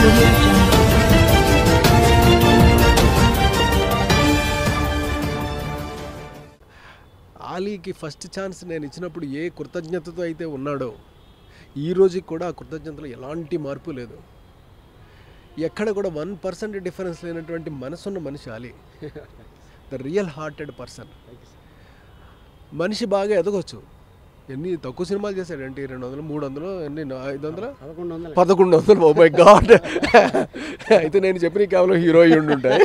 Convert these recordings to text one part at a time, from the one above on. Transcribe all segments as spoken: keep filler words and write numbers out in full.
audio jungle. ఆలీకి first chance నేను ఇచ్చినప్పుడు ఏ కృతజ్ఞతతో అయితే ఉన్నాడో ఈ రోజుకి కూడా ఆ కృతజ్ఞతలో ఎలాంటి మార్పు లేదు. ఎక్కడ కూడా వన్ పర్సెంట్ డిఫరెన్స్ లేనటువంటి మనసున్న మనిషి Ali. The real hearted person. మనిషి బాగా ఎదగొచ్చు. ఎన్ని తక్కువ సినిమాలు చేశాడంటే రెండు వందలు మూడు వందలు ఎన్ని ఐదు వందల పదకొండు వందలు ఓ మై గాడ్. అయితే నేను చెప్పిన కేవలం హీరో అయ్యి ఉండుంటాయి.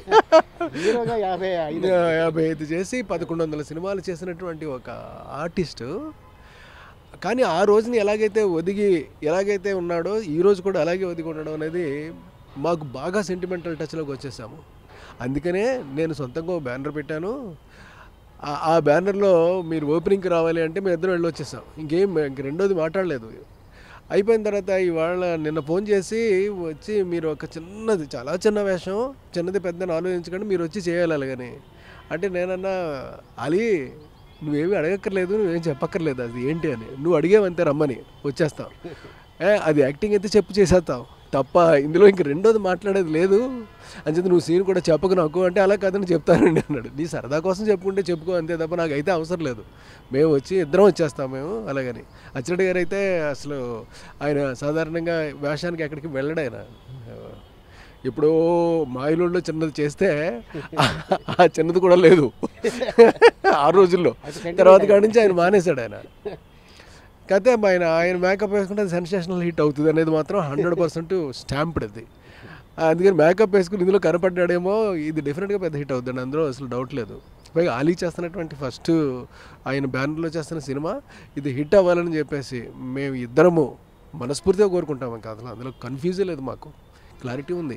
యాభై ఐదు చేసి పదకొండు వందల సినిమాలు చేసినటువంటి ఒక ఆర్టిస్టు. కానీ ఆ రోజుని ఎలాగైతే ఒదిగి ఎలాగైతే ఉన్నాడో ఈ రోజు కూడా అలాగే ఒదిగి ఉండడం అనేది మాకు బాగా సెంటిమెంటల్ టచ్లోకి వచ్చేసాము. అందుకనే నేను సొంతంగా బ్యానర్ పెట్టాను. ఆ బ్యానర్లో మీరు ఓపెనింగ్కి రావాలి అంటే మేము ఇద్దరం వెళ్ళి వచ్చేసాం. ఇంకేం ఇంక రెండోది మాట్లాడలేదు. అయిపోయిన తర్వాత ఇవాళ నిన్న ఫోన్ చేసి వచ్చి మీరు ఒక చిన్నది చాలా చిన్న వేషం చిన్నది పెద్దని ఆలోచించకండి మీరు వచ్చి చేయాలి అలాగని అంటే నేనన్నా అలీ నువ్వేమీ అడగక్కర్లేదు నువ్వేం చెప్పక్కర్లేదు అది ఏంటి అని నువ్వు అడిగేవంతే రమ్మని వచ్చేస్తావు. ఏ అది యాక్టింగ్ అయితే చెప్పు చేసేస్తావు తప్ప ఇందులో ఇంక రెండోది మాట్లాడేది లేదు అని చెప్పి నువ్వు సీన్ కూడా చెప్పకు నాకు అంటే అలా కదని చెప్తానండి అన్నాడు. నీ సరదా కోసం చెప్పుకుంటే చెప్పుకో అంతే తప్ప నాకు అయితే అవసరం లేదు మేము వచ్చి ఇద్దరం వచ్చేస్తాం మేము అలాగని. అచ్చిరెడ్డి గారు అయితే అసలు ఆయన సాధారణంగా వేషానికి ఎక్కడికి వెళ్ళడు. ఆయన ఇప్పుడు మాయిలోడ్లో చిన్నది చేస్తే ఆ చిన్నది కూడా లేదు ఆ రోజుల్లో. తర్వాత కాడి నుంచి ఆయన మానేశాడు. ఆయన కతే ఆయన ఆయన మేకప్ వేసుకుంటే అది సెన్సేషనల్ హిట్ అవుతుంది అనేది మాత్రం హండ్రెడ్ పర్సెంట్ స్టాంప్డ్ అది. అందుకని మేకప్ వేసుకుని ఇందులో కనపడ్డాడేమో ఇది డెఫినెట్గా పెద్ద హిట్ అవుతుంది అందులో అసలు డౌట్ లేదు. పైగా ఆలీ చేస్తున్నటువంటి ఫస్ట్ ఆయన బ్యానర్లో చేస్తున్న సినిమా ఇది హిట్ అవ్వాలని చెప్పేసి మేము ఇద్దరము మనస్ఫూర్తిగా కోరుకుంటాం. ఇంకా అసలు అందులో కన్ఫ్యూజే లేదు మాకు క్లారిటీ ఉంది.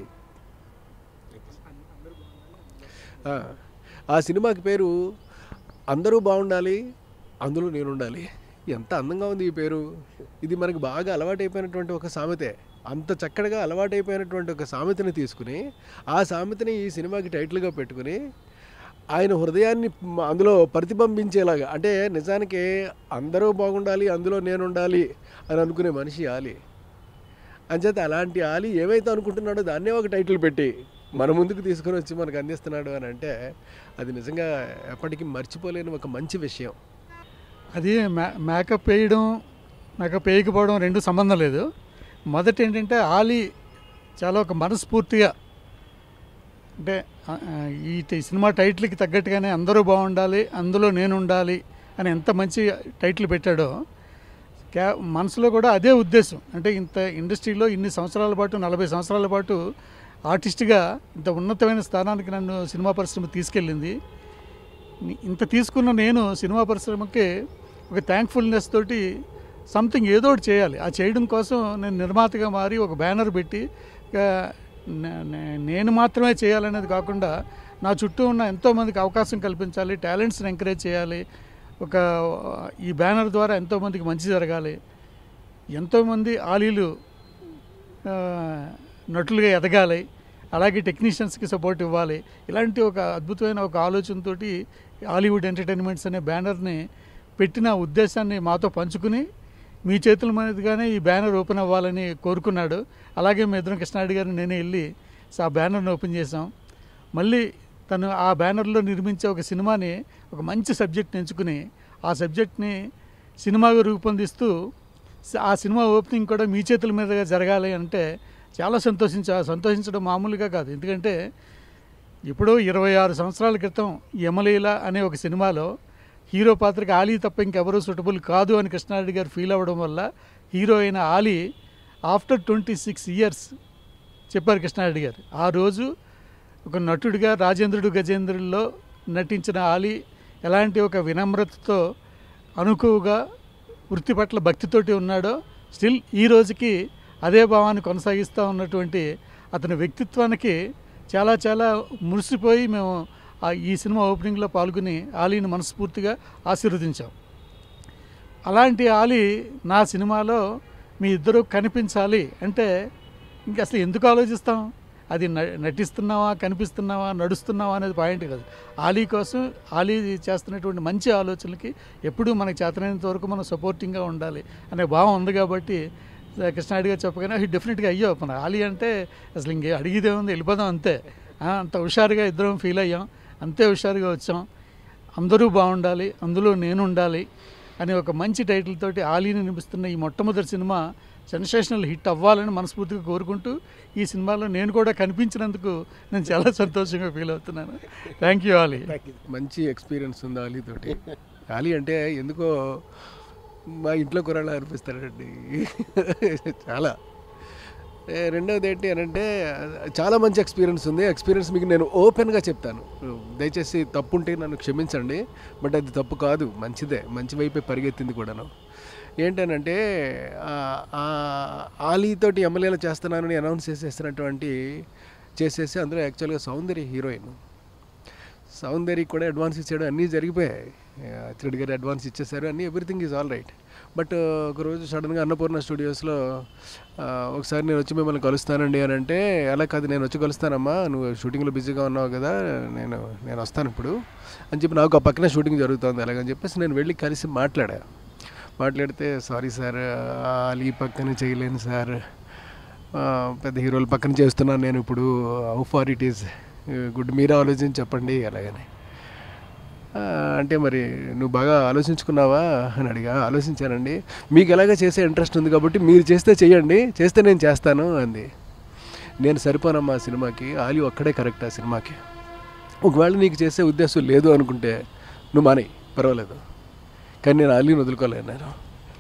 ఆ సినిమాకి పేరు అందరూ బాగుండాలి అందులో నేను ఉండాలి. ఎంత అందంగా ఉంది ఈ పేరు. ఇది మనకి బాగా అలవాటైపోయినటువంటి ఒక సామెతే. అంత చక్కగా అలవాటైపోయినటువంటి ఒక సామెతని తీసుకుని ఆ సామెతని ఈ సినిమాకి టైటిల్గా పెట్టుకుని ఆయన హృదయాన్ని అందులో ప్రతిబింబించేలాగా అంటే నిజానికి అందరూ బాగుండాలి అందులో నేను ఉండాలి అని అనుకునే మనిషి ఆలీ. అంచేత అలాంటి ఆలీ ఏవైతే అనుకుంటున్నాడో దాన్నే ఒక టైటిల్ పెట్టి మన ముందుకు తీసుకొని వచ్చి మనకు అందిస్తున్నాడు అని అంటే అది నిజంగా ఎప్పటికీ మర్చిపోలేని ఒక మంచి విషయం. అది మే మేకప్ వేయడం మేకప్ వేయకపోవడం రెండు సంబంధం లేదు. మొదట ఏంటంటే ఆలీ చాలా ఒక మనస్ఫూర్తిగా అంటే ఈ సినిమా టైటిల్కి తగ్గట్టుగానే అందరూ బాగుండాలి అందులో నేను ఉండాలి అని ఎంత మంచి టైటిల్ పెట్టాడో క్యా మనసులో కూడా అదే ఉద్దేశం. అంటే ఇంత ఇండస్ట్రీలో ఇన్ని సంవత్సరాల పాటు నలభై సంవత్సరాల పాటు ఆర్టిస్ట్గా ఇంత ఉన్నతమైన స్థానానికి నన్ను సినిమా పరిశ్రమ తీసుకెళ్ళింది. ఇంత తీసుకున్న నేను సినిమా పరిశ్రమకి ఒక థ్యాంక్ఫుల్నెస్ తోటి సంథింగ్ ఏదో ఒకటి చేయాలి. ఆ చేయడం కోసం నేను నిర్మాతగా మారి ఒక బ్యానర్ పెట్టి నేను మాత్రమే చేయాలనేది కాకుండా నా చుట్టూ ఉన్న ఎంతోమందికి అవకాశం కల్పించాలి, టాలెంట్స్ని ఎంకరేజ్ చేయాలి. ఒక ఈ బ్యానర్ ద్వారా ఎంతోమందికి మంచి జరగాలి, ఎంతోమంది ఆలీలు నటులుగా ఎదగాలి, అలాగే టెక్నీషియన్స్కి సపోర్ట్ ఇవ్వాలి. ఇలాంటి ఒక అద్భుతమైన ఒక ఆలోచనతో హాలీవుడ్ ఎంటర్టైన్మెంట్స్ అనే బ్యానర్ని పెట్టిన ఉద్దేశాన్ని మాతో పంచుకుని మీ చేతుల మీదుగానే ఈ బ్యానర్ ఓపెన్ అవ్వాలని కోరుకున్నాడు. అలాగే మీ ఇద్దరం కృష్ణారెడ్డి గారిని నేనే వెళ్ళి ఆ బ్యానర్ని ఓపెన్ చేసాం. మళ్ళీ తను ఆ బ్యానర్లో నిర్మించే ఒక సినిమాని ఒక మంచి సబ్జెక్ట్ని ఎంచుకుని ఆ సబ్జెక్ట్ని సినిమాగా రూపొందిస్తూ ఆ సినిమా ఓపెనింగ్ కూడా మీ చేతుల మీదుగా జరగాలి అంటే చాలా సంతోషించా సంతోషించడం మామూలుగా కాదు. ఎందుకంటే ఇప్పుడు ఇరవై ఆరు సంవత్సరాల క్రితం యమలీల అనే ఒక సినిమాలో హీరో పాత్రకి ఆలీ తప్ప ఇంకెవరూ సూటబుల్ కాదు అని కృష్ణారెడ్డి గారు ఫీల్ అవ్వడం వల్ల హీరో అయిన Ali after twenty six years చెప్పారు కృష్ణారెడ్డి గారు. ఆ రోజు ఒక నటుడిగా రాజేంద్రుడు గజేంద్రుల్లో నటించిన ఆలీ ఎలాంటి ఒక వినమ్రతతో అనుకువగా వృత్తి పట్ల భక్తితోటి ఉన్నాడో స్టిల్ ఈ రోజుకి అదే భావాన్ని కొనసాగిస్తూ ఉన్నటువంటి అతని వ్యక్తిత్వానికి చాలా చాలా మురిసిపోయి మేము ఈ సినిమా ఓపెనింగ్లో పాల్గొని ఆలీని మనస్ఫూర్తిగా ఆశీర్వదించాం. అలాంటి ఆలీ నా సినిమాలో మీ ఇద్దరు కనిపించాలి అంటే ఇంక అసలు ఎందుకు ఆలోచిస్తాం? అది నటిస్తున్నావా, కనిపిస్తున్నావా, నడుస్తున్నావా అనేది పాయింట్ కాదు. ఆలీ కోసం ఆలీ చేస్తున్నటువంటి మంచి ఆలోచనలకి ఎప్పుడూ మనకు చేతనైనంత వరకు మనం సపోర్టింగ్గా ఉండాలి అనే భావం ఉంది. కాబట్టి కృష్ణారెడ్డి గారు చెప్పగానే డెఫినెట్గా అయ్యో మన ఆలీ అంటే అసలు ఇంకే అడిగిదే ఉంది వెళ్ళిపోదాం అంతే, అంత హుషారుగా ఇద్దరం ఫీల్ అయ్యాం, అంతే హుషారుగా వచ్చాం. అందరూ బాగుండాలి, అందులో నేను ఉండాలి అనే ఒక మంచి టైటిల్ తోటి ఆలీని నిర్మిస్తున్న ఈ మొట్టమొదటి సినిమా సెన్సేషనల్ హిట్ అవ్వాలని మనస్ఫూర్తిగా కోరుకుంటూ ఈ సినిమాలో నేను కూడా కనిపించినందుకు నేను చాలా సంతోషంగా ఫీల్ అవుతున్నాను. Thank you Ali. మంచి ఎక్స్పీరియన్స్ ఉంది ఆలీ తోటి. ఆలీ అంటే ఎందుకో మా ఇంట్లో కూరలా అనిపిస్తాడండి చాలా. రెండవది ఏంటి అని అంటే చాలా మంచి ఎక్స్పీరియన్స్ ఉంది. ఎక్స్పీరియన్స్ మీకు నేను ఓపెన్గా చెప్తాను, దయచేసి తప్పు ఉంటే నన్ను క్షమించండి, బట్ అది తప్పు కాదు, మంచిదే, మంచి వైపే పరిగెత్తింది కూడాను. ఏంటనంటే ఆలీతోటి ఎమ్మెల్యేలు చేస్తున్నానని అనౌన్స్ చేసేసినటువంటి చేసేసి అందులో యాక్చువల్గా సౌందర్య హీరోయిన్, సౌందర్య కూడా అడ్వాన్స్ ఇచ్చాడు, అన్నీ జరిగిపోయాయి. అచ్చిరెడ్డి గారు అడ్వాన్స్ ఇచ్చేసారు, అన్నీ everything is all right. But ఒకరోజు సడన్గా అన్నపూర్ణ స్టూడియోస్లో ఒకసారి నేను వచ్చి మిమ్మల్ని కలుస్తానండి అని అంటే, అలా కాదు నేను వచ్చి కలుస్తానమ్మా, నువ్వు షూటింగ్లో బిజీగా ఉన్నావు కదా, నేను నేను వస్తాను ఇప్పుడు అని చెప్పి, నాకు ఆ పక్కనే షూటింగ్ జరుగుతుంది అలాగని చెప్పేసి నేను వెళ్ళి కలిసి మాట్లాడా. మాట్లాడితే సారీ సార్, ఆలీ పక్కన చేయలేను సార్, పెద్ద హీరోల పక్కన చేస్తున్నాను నేను ఇప్పుడు, how far it is good, మీరే ఆలోచించి చెప్పండి అలాగని. అంటే మరి నువ్వు బాగా ఆలోచించుకున్నావా అని అడిగా. ఆలోచించానండి, మీకు ఎలాగ చేసే ఇంట్రెస్ట్ ఉంది కాబట్టి మీరు చేస్తే చెయ్యండి, చేస్తే నేను చేస్తాను అంది. నేను సరిపోనమ్మా ఆ సినిమాకి, ఆలీ ఒక్కడే కరెక్ట్ ఆ సినిమాకి, ఒకవేళ నీకు చేసే ఉద్దేశం లేదు అనుకుంటే నువ్వు మానేయి పర్వాలేదు, కానీ నేను ఆలీని వదులుకోలేను, నేను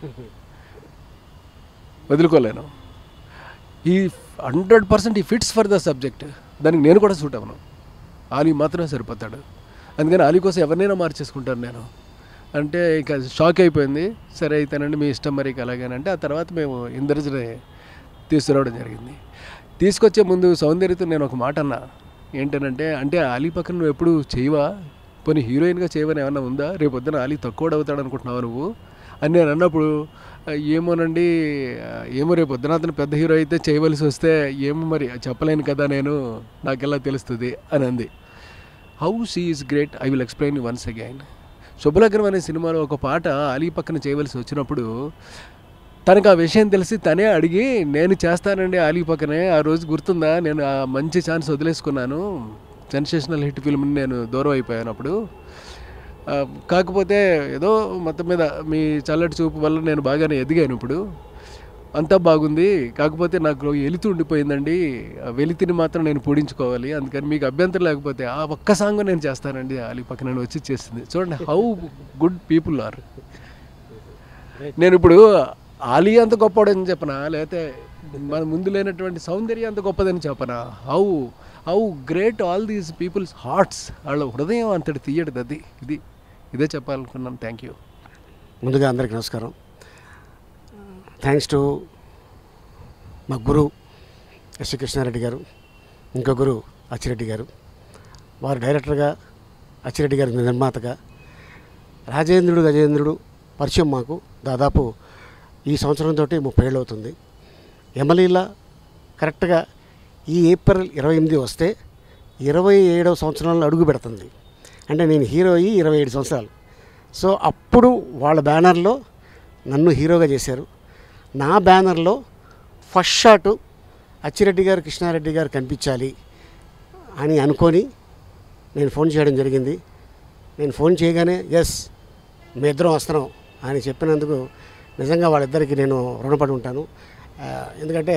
వదులుకోలేను. ఈ హండ్రెడ్ పర్సెంట్ ఈ ఫిట్స్ ఫర్ ద సబ్జెక్ట్, దానికి నేను కూడా సూట్ అవ్వను, ఆలీ మాత్రమే సరిపోతాడు, అందుకని ఆలీ కోసం ఎవరినైనా మార్చేసుకుంటాను నేను అంటే. ఇక షాక్ అయిపోయింది. సరే అయితేనండి మీ ఇష్టం మరి అలాగేనంటే, ఆ తర్వాత మేము ఇంద్రజని తీసుకురావడం జరిగింది. తీసుకొచ్చే ముందు సౌందర్యతో నేను ఒక మాట అన్నా, ఏంటనంటే, అంటే ఆలీ పక్కన నువ్వు ఎప్పుడు చేయవా, పోనీ హీరోయిన్గా చేయవని ఏమన్నా ఉందా, రేపు పొద్దున ఆలీ తక్కువ అవుతాడు అనుకుంటున్నావు నువ్వు అని నేను అన్నప్పుడు, ఏమోనండి, ఏమో రేపు పొద్దున అతను పెద్ద హీరో అయితే చేయవలసి వస్తే ఏమో మరి చెప్పలేను కదా నేను, నాకెలా తెలుస్తుంది అని అంది. How she is great I will explain you once again. Subhalagnam అనే సినిమాలో ఒక పాట ఆలీ పక్కన చేయవలసి వచ్చినప్పుడు తనకు ఆ విషయం తెలిసి తనే అడిగి, నేను చేస్తానండి ఆలీ పక్కనే, ఆ రోజు గుర్తుందా, నేను ఆ మంచి ఛాన్స్ వదిలేసుకున్నాను, సెన్సేషనల్ హిట్ ఫిల్మ్ని నేను దూరం అయిపోయాను అప్పుడు, కాకపోతే ఏదో మొత్తం మీద మీ చల్లటి చూపు వల్ల నేను బాగానే ఎదిగాను, ఇప్పుడు అంతా బాగుంది, కాకపోతే నాకు వెలితి ఉండిపోయిందండి, వెలితిని మాత్రం నేను పూడించుకోవాలి, అందుకని మీకు అభ్యంతరం లేకపోతే ఆ ఒక్క సాంగ్ నేను చేస్తానండి ఆలీ పక్కన వచ్చి చేసింది. చూడండి హౌ గుడ్ పీపుల్ ఆర్. నేను ఇప్పుడు ఆలీ అంత గొప్పవాడని చెప్పనా, లేకపోతే మన ముందు లేనటువంటి సౌందర్య అంత గొప్పదని చెప్పనా, how how great all these peoples hearts, వాళ్ళ హృదయం అంతటి తీయడది, అది ఇది ఇదే చెప్పాలనుకున్నాను. Thank you. ముందుగా అందరికీ నమస్కారం. థ్యాంక్స్ టు మా గురు ఎస్ కృష్ణారెడ్డి గారు, ఇంకో గురు అచ్చిరెడ్డి గారు, వారు డైరెక్టర్గా, అచ్చిరెడ్డి గారి నిర్మాతగా, రాజేంద్రుడు గజేంద్రుడు పరిచయం మాకు దాదాపు ఈ సంవత్సరంతో ముప్పై ఏళ్ళు అవుతుంది. ఎమ్మెల్యేలా కరెక్ట్గా ఈ ఏప్రిల్ ఇరవై ఎనిమిది వస్తే ఇరవై ఏడవ సంవత్సరంలో అడుగు పెడుతుంది. అంటే నేను హీరో అయ్యి ఇరవై ఏడు సంవత్సరాలు. సో అప్పుడు వాళ్ళ బ్యానర్లో నన్ను హీరోగా చేశారు. నా బ్యానర్లో ఫస్ట్ షాటు అచ్చిరెడ్డి గారు కృష్ణారెడ్డి గారు కనిపించాలి అని అనుకొని నేను ఫోన్ చేయడం జరిగింది. నేను ఫోన్ చేయగానే ఎస్ మీ ఇద్దరం వస్తున్నాం అని చెప్పినందుకు నిజంగా వాళ్ళిద్దరికీ నేను రుణపడి ఉంటాను. ఎందుకంటే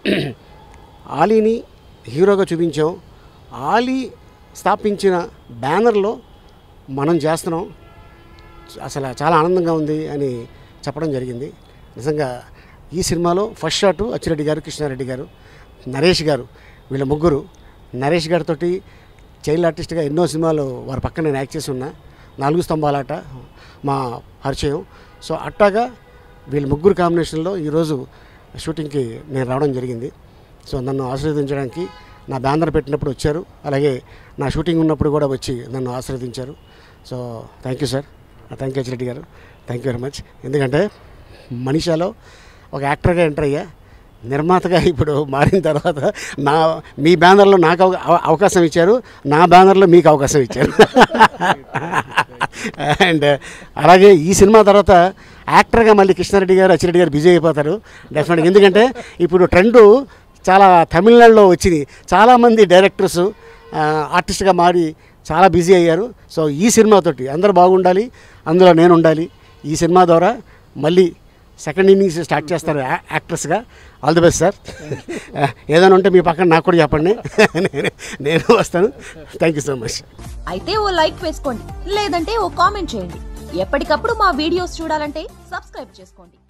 ఆలీని హీరోగా చూపించాం, ఆలీ స్థాపించిన బ్యానర్లో మనం చేస్తున్నాం, అసలు చాలా ఆనందంగా ఉంది అని చెప్పడం జరిగింది. నిజంగా ఈ సినిమాలో ఫస్ట్ షాటు అచ్చిరెడ్డి గారు, కృష్ణారెడ్డి గారు, నరేష్ గారు, వీళ్ళ ముగ్గురు. నరేష్ గారితో చైల్డ్ ఆర్టిస్ట్గా ఎన్నో సినిమాలు వారి పక్కన నేను యాక్ట్ చేసి ఉన్నా, నాలుగు స్తంభాలాట మా పరిచయం. సో అట్టాగా వీళ్ళ ముగ్గురు కాంబినేషన్లో ఈరోజు షూటింగ్కి నేను రావడం జరిగింది. సో నన్ను ఆశీర్వదించడానికి నా బ్యానర్ పెట్టినప్పుడు వచ్చారు, అలాగే నా షూటింగ్ ఉన్నప్పుడు కూడా వచ్చి నన్ను ఆశీర్వదించారు. So thank you sir, thank you Achi Reddy గారు, థ్యాంక్ యూ వెరీ మచ్. ఎందుకంటే మనీషాలో ఒక యాక్టర్గా ఎంటర్ అయ్యా, నిర్మాతగా ఇప్పుడు మారిన తర్వాత నా మీ బ్యానర్లో నాకు అవకాశం ఇచ్చారు, నా బ్యానర్లో మీకు అవకాశం ఇచ్చారు. అండ్ అలాగే ఈ సినిమా తర్వాత యాక్టర్గా మళ్ళీ కృష్ణారెడ్డి గారు అచ్చిరెడ్డి గారు బిజీ అయిపోతారు డెఫినెట్గా. ఎందుకంటే ఇప్పుడు ట్రెండు చాలా తమిళనాడులో వచ్చింది, చాలామంది డైరెక్టర్స్ ఆర్టిస్ట్గా మారి చాలా బిజీ అయ్యారు. సో ఈ సినిమాతోటి అందరూ బాగుండాలి, అందులో నేను ఉండాలి. ఈ సినిమా ద్వారా మళ్ళీ సెకండ్ ఇన్నింగ్స్ స్టార్ట్ చేస్తారు యాక్టర్స్గా. All the best sir. ఏదైనా ఉంటే మీ పక్కన నాకు కూడా చెప్పండి, నేను నేను వస్తాను. Thank you so much. అయితే ఓ లైక్ వేసుకోండి, లేదంటే ఓ కామెంట్ చేయండి. ఎప్పటికప్పుడు మా వీడియోస్ చూడాలంటే సబ్స్క్రైబ్ చేసుకోండి.